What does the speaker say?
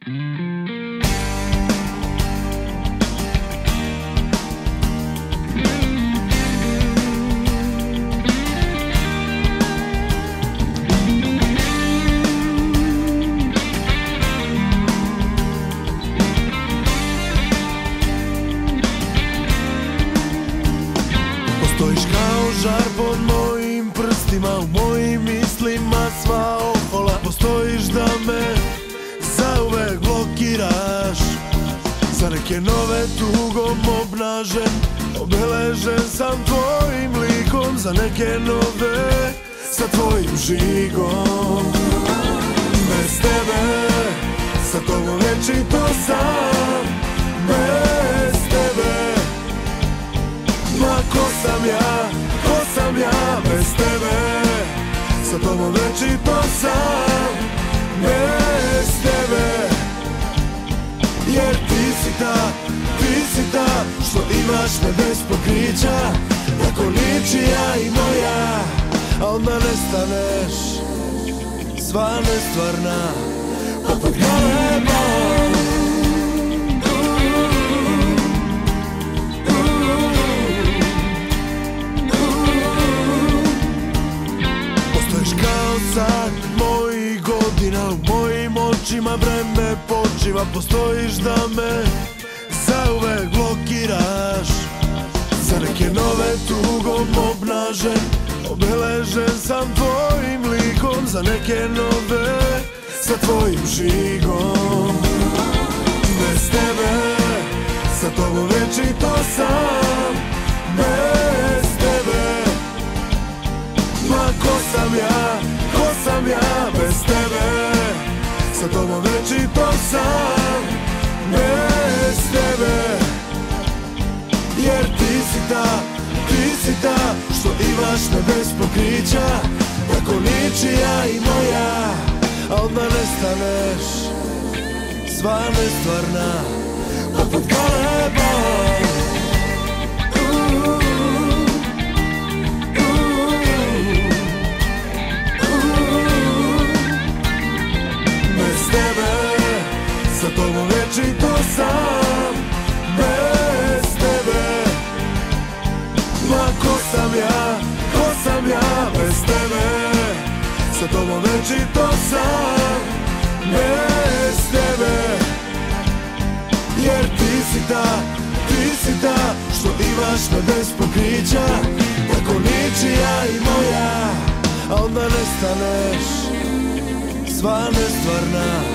Postojiš kao žar pod mojim prstima, u mojim mislima sva ohola. Postojiš da me zauvek blokiraš, za neke nove tugom obnažen, obeležen sam tvojim likom, za neke nove sa tvojim žigom. Bez tebe, sa tobom večito sam, bez tebe. Ma ko sam ja bez tebe, sa tobom večito sam, bez tebe. Jer ti si ta što imaš me bez pokrića, tako ničija i moja, a onda nestaneš, sva nestvarna, poput galeba. Sad mojih godina, u mojim očima vreme počiva. Postojiš da me zauvek blokiraš, za neke nove tugom obnažen, obeležen sam tvojim likom, za neke nove sa tvojim žigom. Bez tebe, sa tobom večito sam, bez tebe. Ma ko sam ja bez tebe, sa tobom večito sam, bez tebe. Jer ti si ta što imaš me bez pokrića, tako ničija i moja, a onda nestaneš, sva nestvarna, poput galeba. Sa tobom večito sam, bez tebe. Ma ko sam ja bez tebe, sa tobom večito sam, bez tebe. Jer ti si ta što imaš me bez pokrića, tako ničija i moja, a onda nestaneš, sva nestvarna,